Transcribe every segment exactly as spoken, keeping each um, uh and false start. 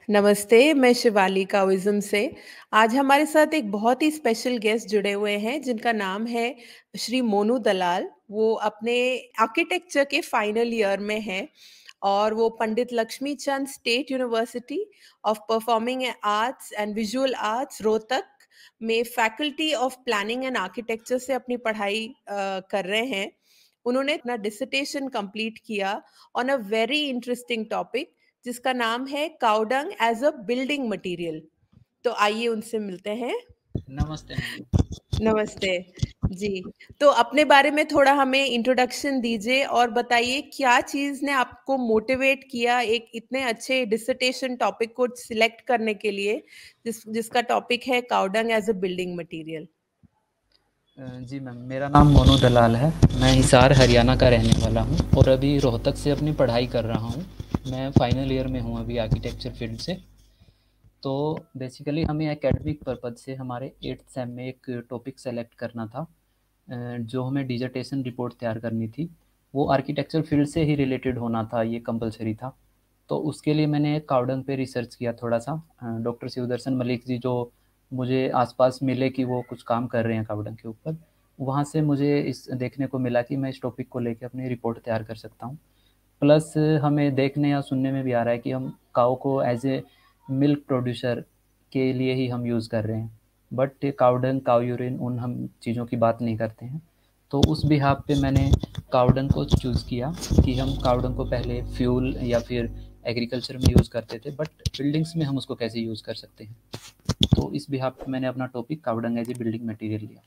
नमस्ते, मैं शिवाली काओइज़्म से। आज हमारे साथ एक बहुत ही स्पेशल गेस्ट जुड़े हुए हैं, जिनका नाम है श्री मोनू दलाल। वो अपने आर्किटेक्चर के फाइनल ईयर में हैं और वो Pandit Lakhmi Chand state university of performing arts and visual arts, Rohtak में faculty of planning and architecture से अपनी पढ़ाई अ, कर रहे हैं। उन्होंने अपना डिसर्टेशन कंप्लीट किया on a very interesting topic जिसका नाम है cow dung as a building material. तो आइए उनसे मिलते हैं। नमस्ते मैम। नमस्ते जी। तो अपने बारे में थोड़ा हमें इंट्रोडक्शन दीजिए और बताइए क्या चीज़ ने आपको मोटिवेट किया एक इतने अच्छे डिसर्टेशन टॉपिक को सिलेक्ट करने के लिए, जिस जिसका टॉपिक है cow dung as a building material. जी मैम, मेरा नाम मोनू दलाल है। मैं हिसार हरियाणा का रहने वाला हूँ और अभी रोहतक से अपनी पढ़ाई कर रहा हूँ। मैं फाइनल ईयर में हूँ अभी आर्किटेक्चर फील्ड से। तो बेसिकली हमें एकेडमिक पर्पज़ से हमारे एट्थ सेम में एक टॉपिक सेलेक्ट करना था, जो हमें डिसर्टेशन रिपोर्ट तैयार करनी थी। वो आर्किटेक्चर फील्ड से ही रिलेटेड होना था, ये कंपलसरी था। तो उसके लिए मैंने काउडंग पे रिसर्च किया थोड़ा सा। डॉक्टर शिवदर्शन मलिक जी जो मुझे आसपास मिले कि वो कुछ काम कर रहे हैं काउडंग के ऊपर, वहाँ से मुझे इस देखने को मिला कि मैं इस टॉपिक को लेकर अपनी रिपोर्ट तैयार कर सकता हूँ। प्लस हमें देखने या सुनने में भी आ रहा है कि हम काऊ को एज ए मिल्क प्रोड्यूसर के लिए ही हम यूज़ कर रहे हैं, बट काउडंग काऊ यूरिन उन हम चीज़ों की बात नहीं करते हैं। तो उस बिहाफ पे मैंने काउडंग को चूज़ किया कि हम काउडंग को पहले फ्यूल या फिर एग्रीकल्चर में यूज़ करते थे, बट बिल्डिंग्स में हम उसको कैसे यूज़ कर सकते हैं। तो इस बिहाफ पे मैंने अपना topic cow dung as a building material लिया।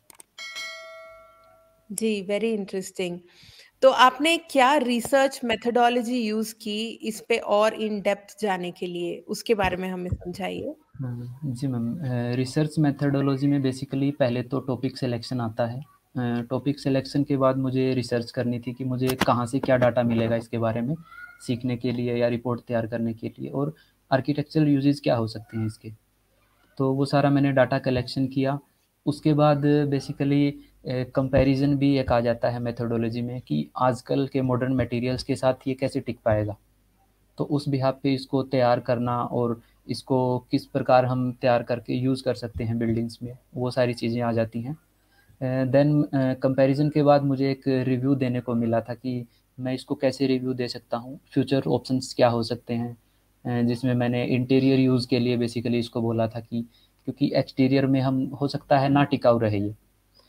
जी, वेरी इंटरेस्टिंग। तो आपने क्या रिसर्च मेथोडोलॉजी यूज़ की इस पे और इन डेप्थ जाने के लिए? उसके बारे में हमें समझाइए। हाँ, जी मैम। रिसर्च मेथडोलॉजी में बेसिकली पहले तो टॉपिक सिलेक्शन आता है। टॉपिक सिलेक्शन के बाद मुझे रिसर्च करनी थी कि मुझे कहाँ से क्या डाटा मिलेगा इसके बारे में सीखने के लिए या रिपोर्ट तैयार करने के लिए, और आर्किटेक्चरल यूजेस क्या हो सकते हैं इसके। तो वो सारा मैंने डाटा कलेक्शन किया। उसके बाद बेसिकली कंपैरिजन भी एक आ जाता है मेथोडोलॉजी में कि आजकल के मॉडर्न मटेरियल्स के साथ ये कैसे टिक पाएगा। तो उस बिहाफ पे इसको तैयार करना और इसको किस प्रकार हम तैयार करके यूज़ कर सकते हैं बिल्डिंग्स में, वो सारी चीज़ें आ जाती हैं। देन कंपैरिजन के बाद मुझे एक रिव्यू देने को मिला था कि मैं इसको कैसे रिव्यू दे सकता हूँ, फ्यूचर ऑप्शंस क्या हो सकते हैं। अ, जिसमें मैंने इंटीरियर यूज़ के लिए बेसिकली इसको बोला था कि क्योंकि एक्सटीरियर में हम हो सकता है ना टिकाऊ रहे ये,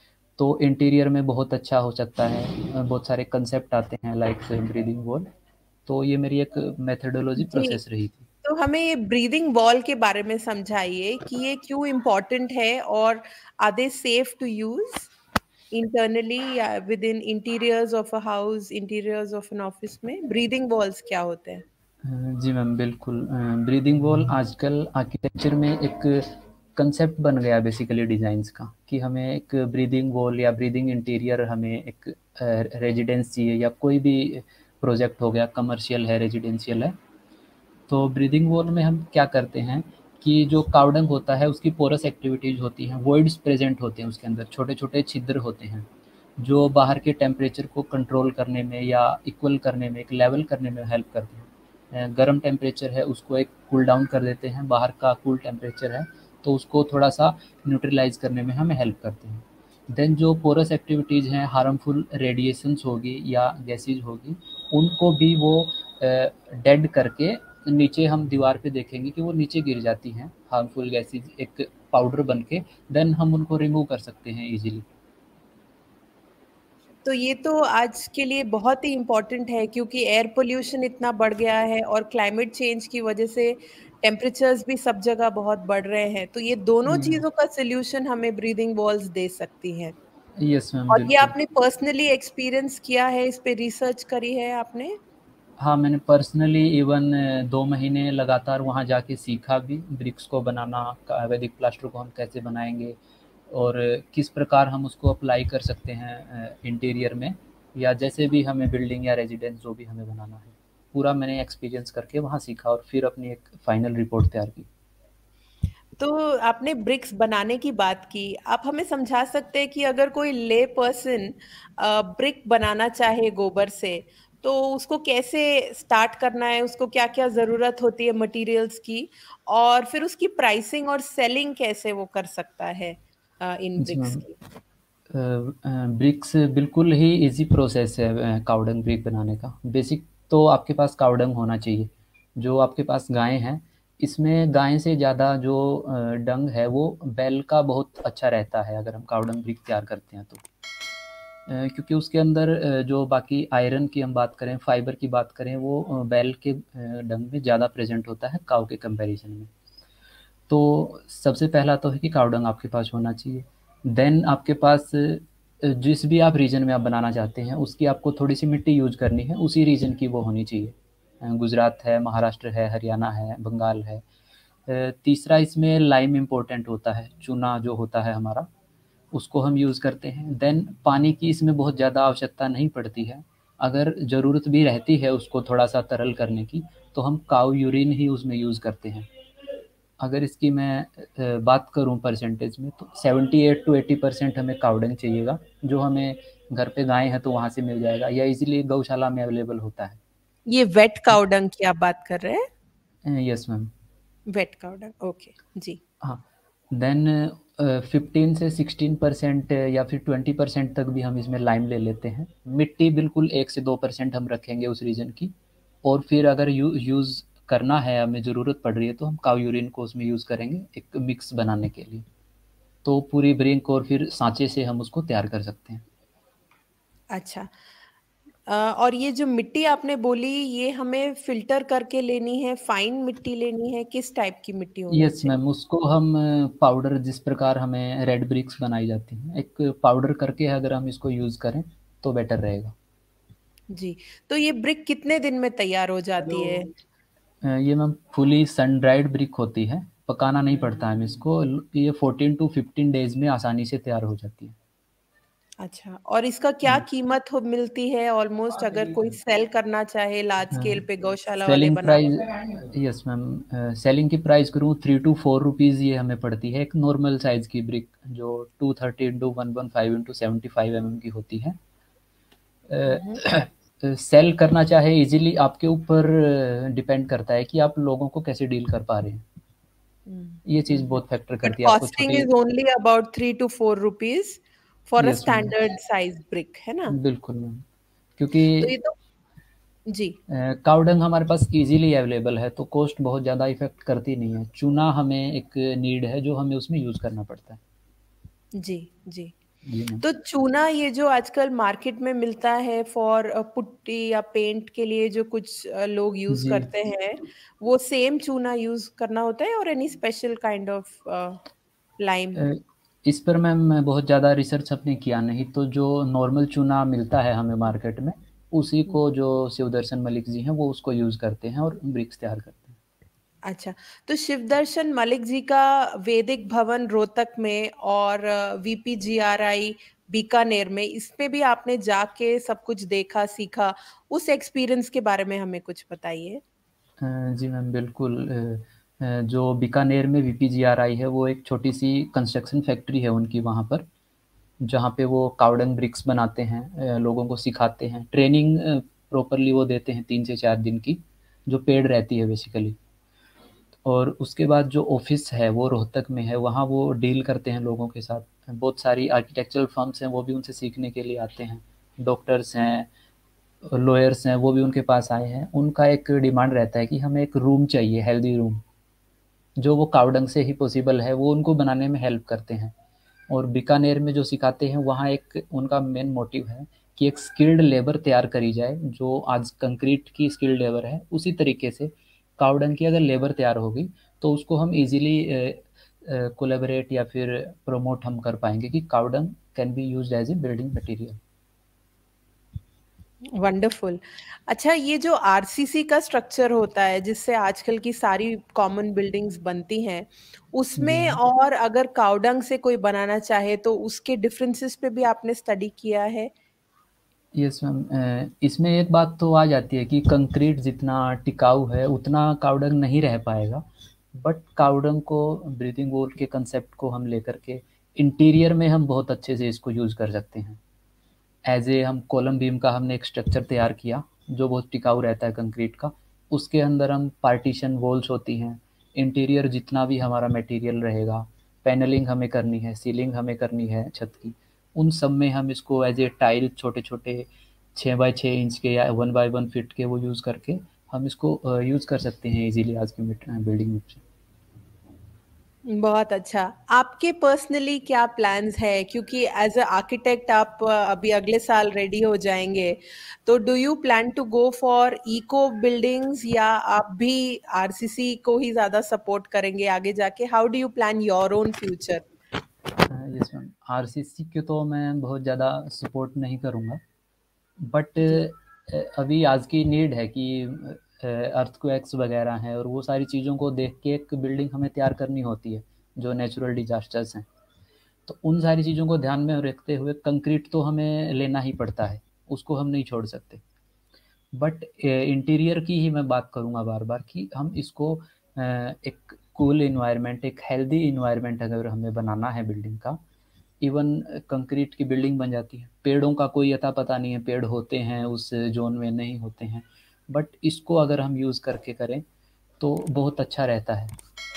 तो इंटीरियर में बहुत अच्छा हो सकता है। अ, बहुत सारे कंसेप्ट आते हैं लाइक ब्रीदिंग वॉल। तो ये मेरी एक मेथोडोलॉजी जी, प्रोसेस रही थी। तो हमें ये ब्रीदिंग वॉल के बारे में समझाइए कि ये क्यों इम्पोर्टेंट है और are they safe to use internally या within interiors of a house, interiors of an office में? ब्रीदिंग वॉल्स क्या होते हैं? अ, जी मैम, बिल्कुल। अ, ब्रीदिंग वॉल आजकल आर्किटेक्चर में एक कंसेप्ट बन गया बेसिकली डिज़ाइंस का, कि हमें एक ब्रीदिंग वॉल या ब्रीदिंग इंटीरियर, हमें एक अ, रेजिडेंस चाहिए या कोई भी प्रोजेक्ट हो गया, कमर्शियल है, रेजिडेंशियल है। तो ब्रीदिंग वॉल में हम क्या करते हैं कि जो काउडंग होता है उसकी पोरस एक्टिविटीज़ होती हैं, वॉइड्स प्रेज़ेंट होते हैं उसके अंदर, छोटे-छोटे छिद्र होते हैं, जो बाहर के टेम्परेचर को कंट्रोल करने में या इक्वल करने में, एक लेवल करने में हेल्प करते हैं। अ, गर्म टेम्परेचर है उसको एक कूल डाउन कर देते हैं, बाहर का कूल टेम्परेचर है तो उसको थोड़ा-सा न्यूट्रलाइज़ करने में हमें हेल्प करते हैं। देन जो पोरस एक्टिविटीज़ हैं, हार्मफुल रेडिएशंस होगी या गैसेज़ होगी, उनको भी वो अ, डेड करके नीचे हम दीवार पे देखेंगे कि वो नीचे गिर जाती हैं, हार्मफुल गैसेज़ एक पाउडर बन के। देन हम उनको रिमूव कर सकते हैं ईज़िली। तो ये तो आज के लिए बहुत ही इम्पोर्टेंट है क्योंकि एयर पोल्यूशन इतना बढ़ गया है और क्लाइमेट चेंज की वजह से टेम्परेचर्स भी सब जगह बहुत बढ़ रहे हैं। तो ये दोनों हुँ। चीज़ों का सॉल्यूशन हमें ब्रीदिंग वॉल्स दे सकती हैं। यस मैम, और ये बिल्कुल। आपने पर्सनली एक्सपीरियंस किया है, इस पे रिसर्च करी है आपने? हाँ, मैंने पर्सनली इवन दो महीने लगातार वहाँ जाके सीखा भी, ब्रिक्स को बनाना, का वैदिक प्लास्टर को हम कैसे बनाएँगे और किस प्रकार हम उसको अप्लाई कर सकते हैं अ, इंटीरियर में, या जैसे भी हमें बिल्डिंग या रेज़िडेंस जो भी हमें बनाना है। पूरा मैंने एक्सपीरियंस करके वहाँ सीखा और फिर अपनी एक फाइनल रिपोर्ट तैयार की। तो आपने ब्रिक्स बनाने की बात की। आप हमें समझा सकते हैं कि अगर कोई ले पर्सन अ, ब्रिक बनाना चाहे गोबर से, तो उसको कैसे स्टार्ट करना है, उसको क्या-क्या ज़रूरत होती है मटेरियल्स की, और फिर उसकी प्राइसिंग और सेलिंग कैसे वो कर सकता है अ, इन जी ब्रिक्स मैम। की? अ अ, ब्रिक्स बिल्कुल ही ईज़ी प्रोसेस है अ, कावडंग ब्रिक बनाने का। बेसिक तो आपके पास कावडंग होना चाहिए। जो आपके पास गायें हैं, इसमें गाय से ज़्यादा जो अ, डंग है वो बैल का बहुत अच्छा रहता है अगर हम कावडंग ब्रिक तैयार करते हैं तो। अ, क्योंकि उसके अंदर अ, जो बाकी आयरन की हम बात करें, फाइबर की बात करें, वो अ, बैल के अ, डंग में ज़्यादा प्रेज़ेंट होता है काऊ के कंपैरिज़न में। तो सबसे पहला तो है कि काऊ डंग आपके पास होना चाहिए। देन आपके पास अ, जिस भी आप रीजन में आप बनाना चाहते हैं, उसकी आपको थोड़ी-सी मिट्टी यूज़ करनी है, उसी रीजन की वो होनी चाहिए। अ, गुजरात है, महाराष्ट्र है, हरियाणा है, बंगाल है। अ, तीसरा इसमें लाइम इम्पोर्टेंट होता है, चूना जो होता है हमारा, उसको हम यूज़ करते हैं। देन पानी की इसमें बहुत ज़्यादा आवश्यकता नहीं पड़ती है। अगर ज़रूरत भी रहती है उसको थोड़ा-सा तरल करने की, तो हम काऊ यूरिन ही उसमें यूज़ करते हैं। अगर इसकी मैं अ, बात करूँ परसेंटेज में तो अठहत्तर टू अस्सी परसेंट हमें काऊ डंग चाहिएगा, जो हमें घर पे गाय है तो वहाँ से मिल जाएगा या ईज़िली गौशाला में अवेलेबल होता है। ये वेट काऊ डंग की आप बात कर रहे हैं? Uh, yes ma'am. Wet cow dung, okay, जी। हाँ, देन अ, फ़िफ़्टीन से सिक्सटीन परसेंट या फिर ट्वेंटी परसेंट तक भी हम इसमें लाइम ले लेते हैं। मिट्टी बिल्कुल वन से टू परसेंट हम रखेंगे उस रीजन की, और फिर अगर यू यूज़ करना है, हमें ज़रूरत पड़ रही है, तो हम काऊ यूरिन को उसमें यूज़ करेंगे एक मिक्स बनाने के लिए। तो पूरी ब्रिंक और फिर साँचे से हम उसको तैयार कर सकते हैं। अच्छा। अ, और ये जो मिट्टी आपने बोली, ये हमें फ़िल्टर करके लेनी है, फाइन मिट्टी लेनी है, किस टाइप की मिट्टी होनी यस चाहिए? मैम, उसको हम पाउडर जिस प्रकार हमें रेड ब्रिक्स बनाई जाती हैं, एक पाउडर करके अगर हम इसको यूज़ करें, तो बेटर रहेगा। जी, तो ये ब्रिक कितने दिन में तैयार हो जाती है? अ, ये ma'am fully sun dried brick होती है, पकाना नहीं पड़ता है हमें इसको। ल ये फ़ोर्टीन टू फ़िफ़्टीन डेज़ में आसानी से तैयार हो जाती है। अच्छा, और इसका क्या जी। कीमत हो मिलती है ऑलमोस्ट, अगर कोई सेल करना चाहे लार्ज हाँ, स्केल पे गौशाला वाले सेलिंग बना रहे हैं? Price yes ma'am, uh, selling की प्राइस करूँ थ्री टू फ़ोर रुपीज़ ये हमें पड़ती है, एक नॉर्मल साइज़ की ब्रिक जो two thirty into one one five into seventy five mm की होती है। हुँ, हुँ। अ, सेल करना चाहे ईज़िली आपके ऊपर डिपेंड करता है कि आप लोगों को कैसे डील कर पा रहे हैं। हुँ, ये हुँ, चीज़ हुँ। बहुत फैक्टर बट करती है, आपको कॉस्टिंग छोटी। Is only about three to four rupees for a yes ma'am, standard size brick, है ना? बिल्कुल मैम। क्योंकि तो ये तो जी। अ, काऊ डंग हमारे पास ईज़िली अवेलेबल है, तो कॉस्ट बहुत ज़्यादा इफ़ेक्ट करती नहीं है। चूना हमें एक नीड है जो हमें उसमें यूज़ करना पड़ता है। जी, जी। जी मैम। तो चूना ये जो आजकल मार्केट में मिलता है फॉर अ, पुट्टी या पेंट के लिए, जो कुछ अ, लोग यूज़ जी। करते हैं, वो सेम चूना यूज़ करना होता है और any special kind of uh, lime? Uh, इस पर मैम बहुत ज़्यादा रिसर्च आपने किया नहीं, तो जो नॉर्मल चूना मिलता है हमें मार्केट में, उसी हुँ। को जो शिवदर्शन मलिक जी हैं, वो उसको यूज़ करते हैं और ब्रिक्स तैयार करते हैं। अच्छा, तो शिवदर्शन मलिक जी का वैदिक भवन रोहतक में और वीपीजीआरआई बीकानेर में, इसमें भी आपने जाके सब कुछ देखा, सीखा, उस एक्सपीरियंस के बारे में हमें कुछ बताइए? अ, जी मैम, बिल्कुल। अ अ, जो बीकानेर में वीपीजीआरआई है, वो एक छोटी-सी कंस्ट्रक्शन फैक्ट्री है उनकी वहाँ पर, जहाँ पे वो काऊ डंग ब्रिक्स बनाते हैं, अ, लोगों को सिखाते हैं। ट्रेनिंग अ, प्रॉपरली वो देते हैं तीन से चार दिन की, जो पेड रहती है बेसिकली। और उसके बाद जो ऑफ़िस है वो रोहतक में है, वहाँ वो डील करते हैं लोगों के साथ। बहुत सारी आर्किटेक्चरल फ़र्म्स हैं, वो भी उनसे सीखने के लिए आते हैं। डॉक्टर्स हैं, लॉयर्स हैं, वो भी उनके पास आए हैं। उनका एक डिमांड रहता है कि हमें एक रूम चाहिए, हेल्दी रूम, जो वो काऊ डंग से ही पॉसिबल है, वो उनको बनाने में हेल्प करते हैं। और बीकानेर में जो सिखाते हैं, वहाँ एक उनका मेन मोटिव है कि एक स्किल्ड लेबर तैयार करी जाए, जो आज कंक्रीट की स्किल्ड लेबर है, उसी तरीके से काऊ डंग की अगर लेबर तैयार होगी, तो उसको हम ईज़िली अ अ, कोलैबोरेट या फिर प्रमोट हम कर पाएँगे कि cow dung can be used as a building material. Wonderful. अच्छा, ये जो आरसीसी का स्ट्रक्चर होता है जिससे आजकल की सारी कॉमन बिल्डिंग्स बनती हैं, जी उसमें मैम। और अगर कावडंग से कोई बनाना चाहे तो उसके डिफरेंसेस पे भी आपने स्टडी किया है? यस मैम, अ, इसमें एक बात तो आ जाती है कि कंक्रीट जितना टिकाऊ है, उतना काऊ डंग नहीं रह पाएगा। बट काऊ डंग को, ब्रीथिंग वॉल के कंसेप्ट को हम लेकर के इंटीरियर में हम बहुत अच्छे से इसको यूज़ कर सकते हैं। एज़ ए हम कॉलम बीम का हमने एक स्ट्रक्चर तैयार किया, जो बहुत टिकाऊ रहता है कंक्रीट का। उसके अंदर हम पार्टीशन वॉल्स होती हैं, इंटीरियर जितना भी हमारा मटेरियल रहेगा, पैनलिंग हमें करनी है, सीलिंग हमें करनी है छत की, उन सब में हम इसको एज ए टाइल छोटे-छोटे छह बाय छह इंच के या वन बाय वन फीट के वो यूज़ करके हम इसको यूज़ कर सकते हैं इजीली आज की बिल्डिंग में। बहुत अच्छा। आपके पर्सनली क्या प्लान्स है, क्योंकि एज अ आर्किटेक्ट आप अभी अगले साल रेडी हो जाएंगे, तो do you plan to go for eco buildings या आप भी आरसीसी को ही ज्यादा सपोर्ट करेंगे आगे जाके? How do you plan your own future? Yes ma'am, RCC के तो मैं बहुत ज़्यादा सपोर्ट नहीं करूँगा, बट जी अभी आज की नीड है कि अर्थक्वेक्स वगैरह हैं और वो सारी चीज़ों को देख के एक बिल्डिंग हमें तैयार करनी होती है, जो नेचुरल डिजास्टर्स हैं। तो उन सारी चीज़ों को ध्यान में रखते हुए कंक्रीट तो हमें लेना ही पड़ता है, उसको हम नहीं छोड़ सकते। बट इंटीरियर की ही मैं बात करूँगा बार बार कि हम इसको अ, एक कूल इन्वायरमेंट, एक हेल्दी इन्वायरमेंट अगर हमें बनाना है बिल्डिंग का, इवन कंक्रीट की बिल्डिंग बन जाती है। पेड़ों का कोई अता पता नहीं है, पेड़ होते हैं उस जोन में, नहीं होते हैं, बट इसको अगर हम यूज़ करके करें तो बहुत अच्छा रहता है।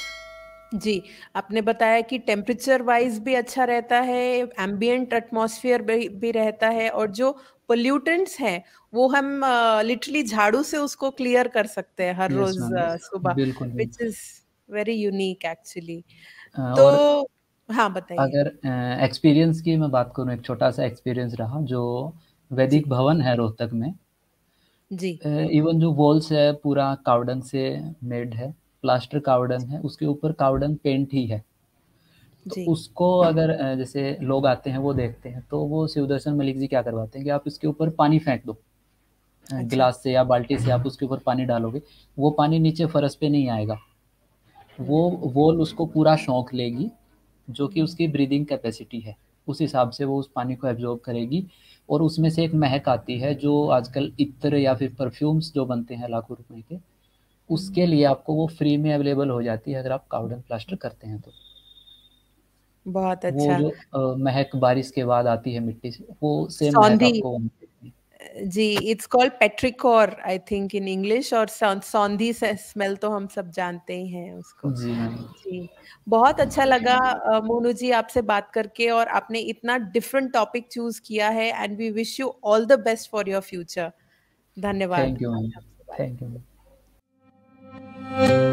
जी, आपने बताया कि टेम्परेचर वाइज भी अच्छा रहता है, एम्बिएंट एटमॉस्फेयर भी, भी रहता है, और जो पोल्यूटेंट्स हैं वो हम लिटरली झाड़ू से उसको क्लियर कर सकते हैं हर यस रोज मैम, अ, सुबह, बिल्कुल ma'am. Which is very unique actually. Uh, तो और हाँ, बताइए। अगर एक्सपीरियंस की मैं बात करूँ, एक छोटा सा एक्सपीरियंस रहा जो वैदिक जी भवन है रोहतक में। जी इवन जो वॉल्स है पूरा कावड़न से मेड है, प्लास्टर कावड़न है, उसके ऊपर कावड़न पेंट ही है। तो जी उसको अगर अ, जैसे लोग आते हैं वो देखते हैं, तो वो शिवदर्शन मलिक जी क्या करवाते हैं कि आप इसके ऊपर पानी फेंक दो, अ, अच्छा। गिलास से या बाल्टी से आप उसके ऊपर पानी डालोगे, वो पानी नीचे फर्श पे नहीं आएगा, वो हम्म वॉल उसको पूरा सोख लेगी, जो कि उसकी ब्रीदिंग कैपेसिटी है, उस हिसाब से वो उस पानी को एब्जॉर्ब करेगी। और उसमें से एक महक आती है जो आजकल इत्र या फिर परफ्यूम्स जो बनते हैं लाखों रुपए के, उसके हम्म, लिए आपको वो फ्री में अवेलेबल हो जाती है अगर आप काउडन प्लास्टर करते हैं तो। बहुत वो अच्छा। जो अ, महक बारिश के बाद आती है मिट्टी से, वो सेम महक सौंधी, आपको वहाँ मिलती है। जी, it's called petrichor I think in English, और सौं- सौंधी से स्मेल तो हम सब जानते ही हैं उसको। जी मैम, जी, बहुत अच्छा लगा अ, मोनू जी आपसे बात करके, और आपने इतना डिफरेंट टॉपिक चूज किया है, and we wish you all the best for your future. धन्यवाद। थैंक यू आज मैम, आपसे बात थैंक यू मैम।